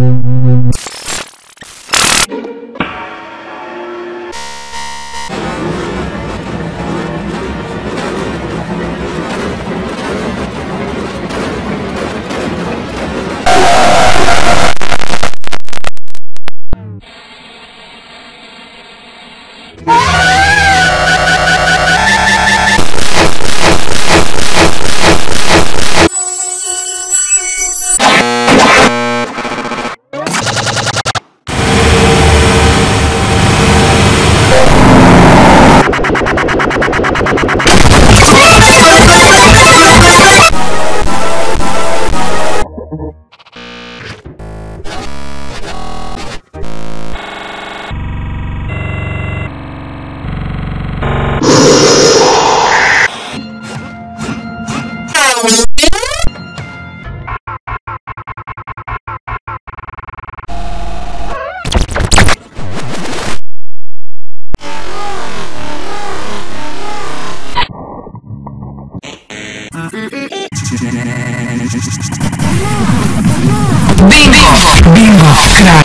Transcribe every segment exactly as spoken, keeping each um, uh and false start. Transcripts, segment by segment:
Bingo! Bingo! Crack!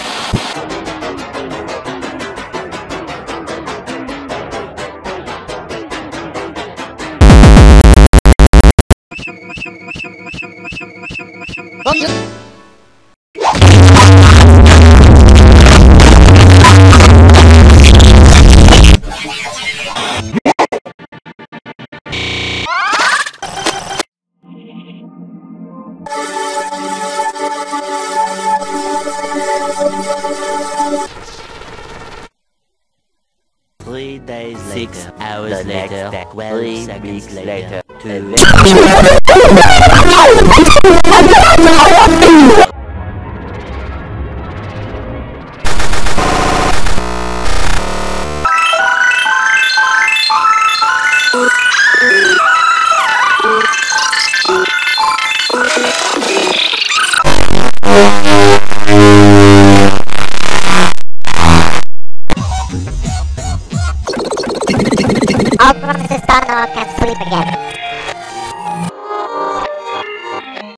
Three days Six later, hours the later, next twelve three seconds weeks later, later, two I'll promise this time I can't sleep again.